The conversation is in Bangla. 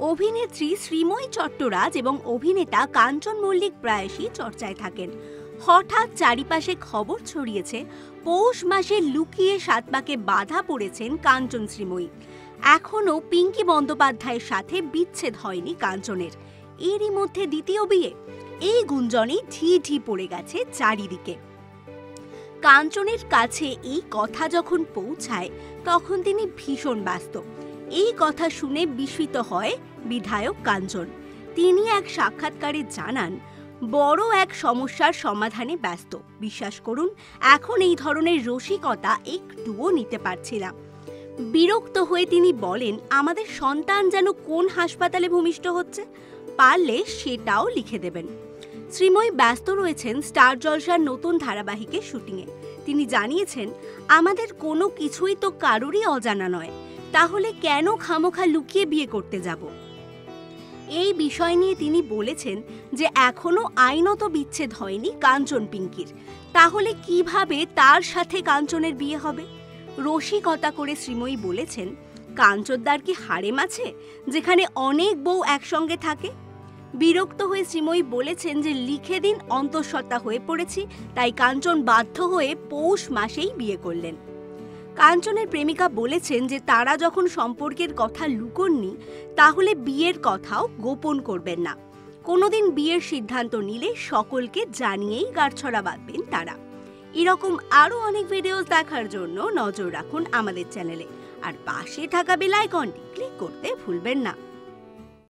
অভিনেত্রী শ্রীময়ী চট্টরাজ এবং অভিনেতা কাঞ্চন মল্লিক প্রায়শই চর্চায় থাকেন। হঠাৎ চারিপাশে খবর ছড়িয়েছে পৌষ মাসে লুকিয়ে সাত পাকে বাধা পড়েছেন কাঞ্চন শ্রীময়ী। এখনও পিঙ্কি বন্দ্যোপাধ্যায়ের সাথে বিচ্ছেদ হয়নি কাঞ্চনের। এরই মধ্যে দ্বিতীয় বিয়ে, এই গুঞ্জনে ঢি পড়ে গেছে চারিদিকে। কাঞ্চনের কাছে এই কথা যখন পৌঁছায় তখন তিনি ভীষণ ব্যস্ত। এই কথা শুনে বিস্মিত হয় বিধায়ক কাঞ্চন। তিনি এক সাক্ষাৎকারে জানান, বড় এক সমস্যার সমাধানে ব্যস্ত। বিশ্বাস করুন, এখন এই ধরনের রসিকতা একটুও নিতে পারছি না। বিরক্ত হয়ে তিনি বলেন, আমাদের সন্তান যেন কোন হাসপাতালে ভূমিষ্ঠ হচ্ছে, পারলে সেটাও লিখে দেবেন। শ্রীময়ী ব্যস্ত রয়েছেন স্টার জলসার নতুন ধারাবাহিকের শুটিংয়ে। তিনি জানিয়েছেন, আমাদের কোনো কিছুই তো কারোরই অজানা নয়, তাহলে কেন খামোখা লুকিয়ে বিয়ে করতে যাব। এই বিষয় নিয়ে তিনি বলেছেন যে এখনো আইনত বিচ্ছেদ হয়নি কাঞ্চন পিঙ্কির, তাহলে কিভাবে তার সাথে কাঞ্চনের বিয়ে হবে। রসিকতা করে শ্রীময়ী বলেছেন, কাঞ্চনদার কি হারেম আছে যেখানে অনেক বউ একসঙ্গে থাকে। বিরক্ত হয়ে শ্রীময়ী বলেছেন যে লিখে দিন, অন্তঃসত্ত্বা হয়ে পড়েছি, তাই কাঞ্চন বাধ্য হয়ে পৌষ মাসেই বিয়ে করলেন। কাঞ্চনের প্রেমিকা বলেছেন যে তারা যখন সম্পর্কের কথা লুকোননি, তাহলে বিয়ের কথাও গোপন করবেন না। কোনোদিন বিয়ের সিদ্ধান্ত নিলে সকলকে জানিয়েই গাঁটছড়া বাঁধবেন তারা। এরকম আরও অনেক ভিডিও দেখার জন্য নজর রাখুন আমাদের চ্যানেলে, আর পাশে থাকা বেল আইকনটি ক্লিক করতে ভুলবেন না।